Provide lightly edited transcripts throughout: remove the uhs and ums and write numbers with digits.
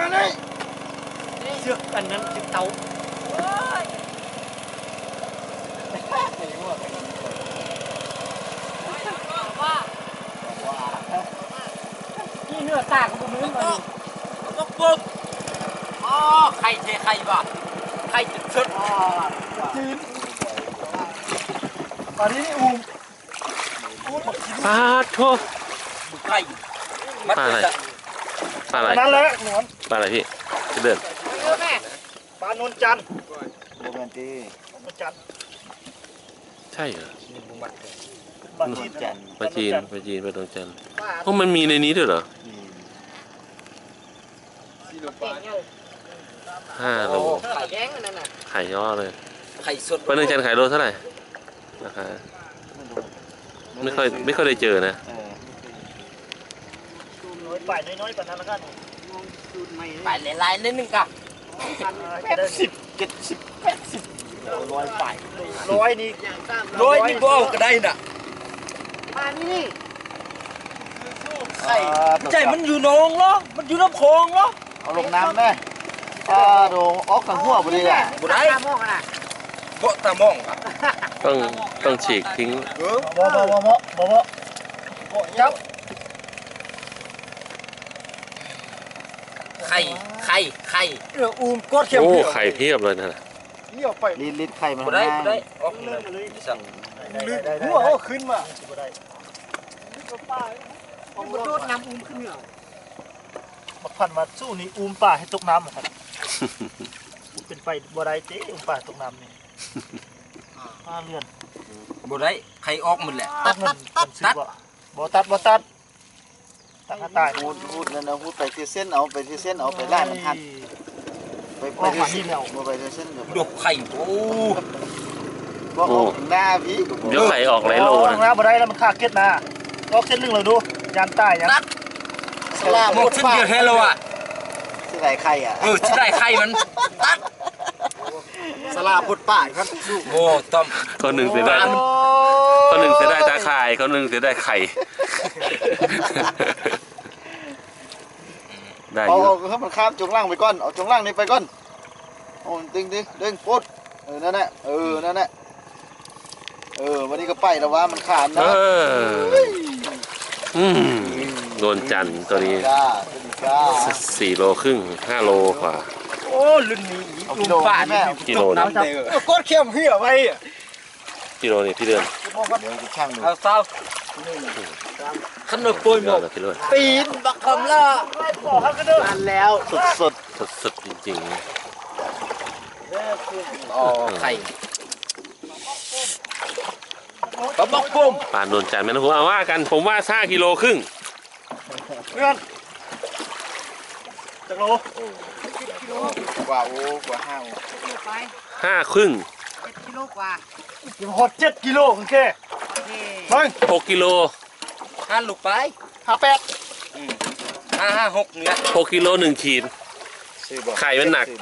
มาเลยเชือกอันนั้นเชือกเตานี่เนื้อตากับบุ้มเลยต้องปุ๊บอ๋อไข่เทไข่บ่ไข่จุดชุดจีนตอนนี้นี่ปลาโถไข่ปลาอะไรปลาอะไรนั่นแหละหนอนปลาอะไรพี่เดินปลานวลจันทร์โรแมนตินวลจันทร์ใช่เหรอปลาจีนปลาจีนปลาจีนปลาดวงจันทร์เพราะมันมีในนี้ด้วยเหรอ5 โลไข่แดงนั่นน่ะไข่ย่อเลยไข่สดปลาดวงจันทร์ขายโลเท่าไหร่ราคาไม่ค่อยได้เจอนะป่ายน้อยๆกว่านั้นแล้วกันป่ายลายๆนิดนึงกับ80 100ป่าย100นี่บ่เอาก็ได้น่ะมานี่ไข่ใจมันอยู่หนองเหรอมันอยู่น้ำคลองเหรอเอาลงน้ำแม่ดูออกขังหัวพอดีอ่ะบ่ได้บ่ตามองต้องฉีกทิ้งบ่ยับไข่อูมกดเข็มโอ้ไข่เพียบเลยนะลิตไข่มันได้ออกเลยสั่งหัวเขาขึ้นมามันโดดน้ำอูมขึ้นเหรอมาพันมาสู้นี่อูมป่าให้ตกน้ำครับเป็นไฟบ่ได้เจ๊อูมป่าตกน้ำนี่5 เรือนบ่ได้ไข่ออกหมดแหละตัดบ่ตัดตายพูดนั่นนะพูดไปที่เส้นเอาไปที่เส้นเอาไปไล่มันทันไปที่เส้นเอาไปที่เส้นดกไข่โอ้บอกหน้าพี่เดี๋ยวไข่ออกหลายโลนะบ่ได้แล้วมันขาดเก็ดนะก็เก็ดลึงเลยดูยันใต้ยันสลาหมดชิ้นเดียวแค่โลอ่ะที่ไหนไข่อ่ะที่ไหนไข่มันตัดสลาพุดป่ายครับโอ้ต้มคนหนึ่งเสียได้ตาข่ายคนหนึ่งเสียได้ไข่ได้อยู่เอามันข้ามจงล่างไปก่อนเอาจงล่างนี้ไปก่อนโอ้ดึงปุ๊ดนั่นแหละนั่นแหละวันนี้ก็ไปแล้วว่ามันขาดนะโดนจันตัวนี้4 โลครึ่ง5 โลกว่าโอ้รุ่นนี้ลุงป่านี่กิโลนะกดเข้มเหี้ยไว้กิโลนี่พี่เดือนเอาเศร้าขนมปุยหมดปีนบักคำล่ะอันแล้วสุดจริงๆไข่ปลาบอกปุ้มปลาโดนจันทร์ไม่ต้องเอาว่ากันผมว่า5 กิโลครึ่งเพื่อนจักโลกว่า 5 ครึ่ง 7 กิโลกว่าหด7 กิโลโอเค 6 กิโล 5 ลูกไป58 556เนี่ย 6 กิโล1 ขีดไข่มันหนัก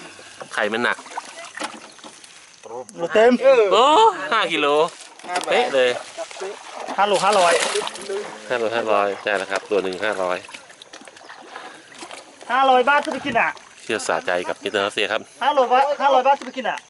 เต็มโอ้5 กิโลเป๊ะเลย 5 โล 500 ใช่แล้วครับตัวหนึ่ง500 บาทจะไปกินอ่ะเชื่อสาใจกับมิสเตอร์เซียครับ 500 บาทจะไปกินอ่ะ